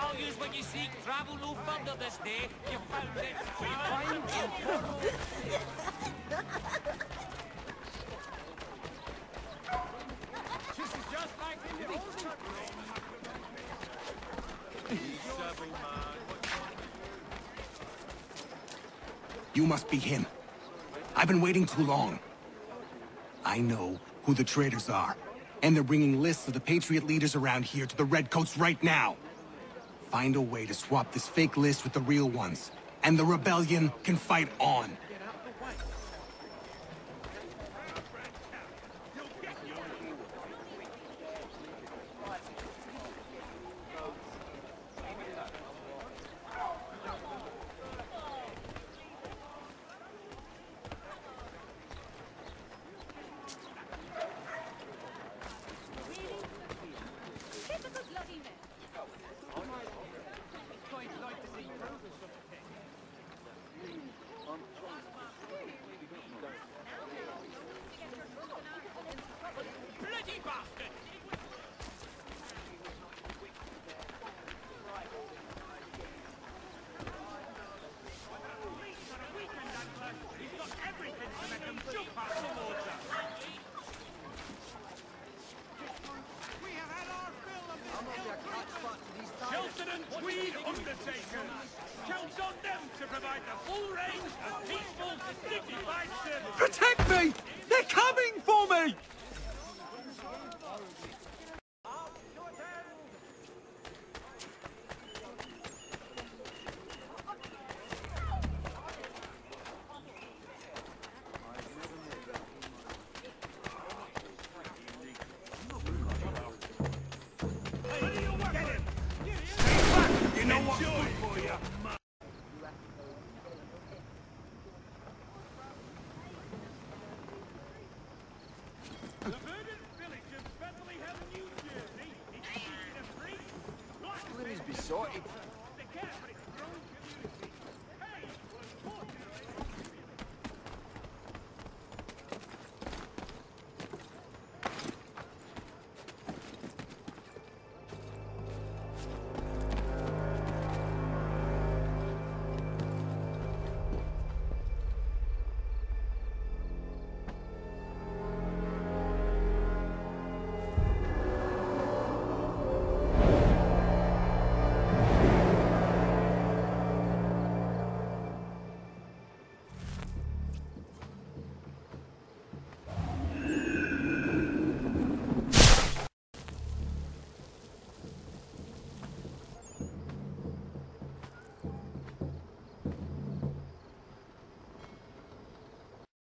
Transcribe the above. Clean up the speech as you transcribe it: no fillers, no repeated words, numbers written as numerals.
all use what you seek. Travel no further this day. You found it. We find it. This is just like in the old country. You must be him. I've been waiting too long. I know who the traitors are, and they're bringing lists of the Patriot leaders around here to the Redcoats right now. Find a way to swap this fake list with the real ones, and the rebellion can fight on. Shelton and Tweed Undertakers. Count on them to provide the full range of peaceful, dignified service. Protect me! They're coming for me! You know what's good for you? The verdant village of Bethlehem, New Jersey. It's easy to free. Let us be sorted. They care, but it's